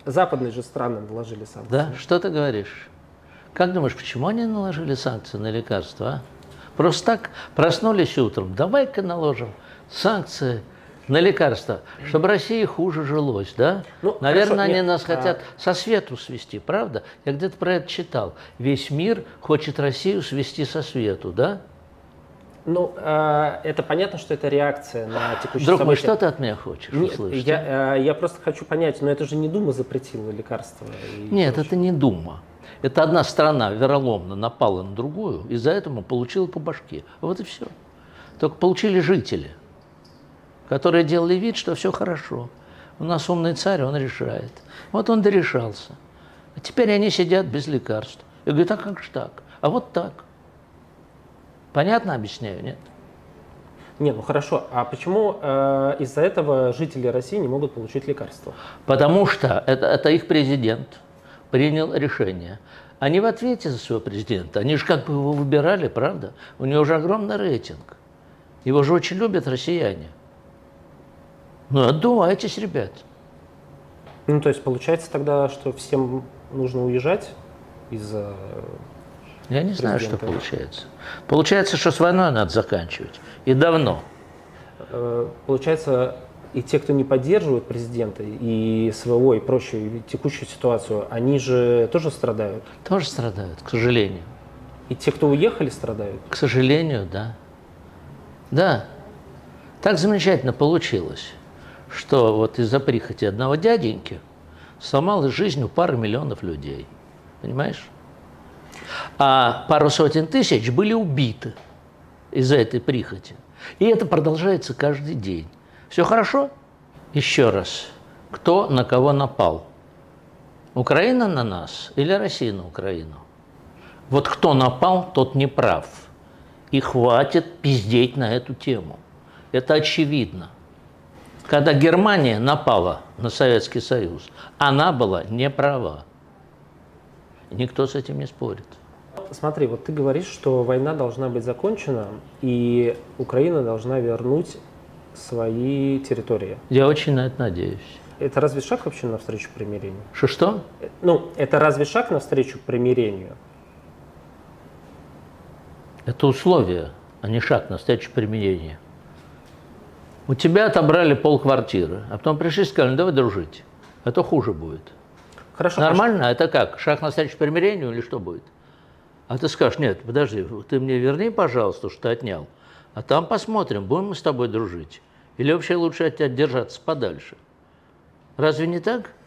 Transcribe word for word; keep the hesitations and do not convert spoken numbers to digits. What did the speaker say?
западные же страны наложили санкции. Да? Что ты говоришь? Как думаешь, почему они наложили санкции на лекарства? А? Просто так проснулись утром, давай-ка наложим санкции на лекарства, чтобы России хуже жилось, да? Ну, Наверное, хорошо, они нет, нас а... хотят со свету свести, правда? Я где-то про это читал. Весь мир хочет Россию свести со свету, да? Ну, э, это понятно, что это реакция на текущие Друг мой, события. что ты от меня хочешь Нет, услышать? я, э, я просто хочу понять, но это же не Дума запретила лекарства. И Нет, прочее. это не Дума. Это одна страна вероломно напала на другую, и за это получила по башке. Вот и все. Только получили жители, которые делали вид, что все хорошо. У нас умный царь, он решает. Вот он дорешался. А теперь они сидят без лекарств. Я говорю, а как же так? А вот так. Понятно объясняю, нет? Нет, ну хорошо. А почему э, из-за этого жители России не могут получить лекарства? Потому что это, это их президент принял решение. Они в ответе за своего президента. Они же как бы его выбирали, правда? У него же огромный рейтинг. Его же очень любят россияне. Ну, отдувайтесь, ребят. Ну, то есть получается тогда, что всем нужно уезжать из-за... Я не знаю, что получается. Получается, что с войной надо заканчивать. И давно. Получается, и те, кто не поддерживает президента, и СВО, и прочую, и текущую ситуацию, они же тоже страдают? Тоже страдают, к сожалению. И те, кто уехали, страдают? К сожалению, да. Да. Так замечательно получилось, что вот из-за прихоти одного дяденьки сломалась жизнь у пары миллионов людей. Понимаешь? А пару сотен тысяч были убиты из-за этой прихоти. И это продолжается каждый день. Все хорошо? Еще раз. Кто на кого напал? Украина на нас или Россия на Украину? Вот кто напал, тот не прав. И хватит пиздеть на эту тему. Это очевидно. Когда Германия напала на Советский Союз, она была не права. Никто с этим не спорит. Смотри, вот ты говоришь, что война должна быть закончена, и Украина должна вернуть свои территории. Я очень на это надеюсь. Это разве шаг вообще навстречу примирению? Что-что? Ну, это разве шаг навстречу примирению? Это условие, а не шаг навстречу примирению. У тебя отобрали полквартиры, а потом пришли и сказали, ну, давай дружить, а то хуже будет. Хорошо. Нормально? А это как? Шаг навстречу примирению или что будет? А ты скажешь, нет, подожди, ты мне верни, пожалуйста, что ты отнял, а там посмотрим, будем мы с тобой дружить. Или вообще лучше от тебя держаться подальше. Разве не так?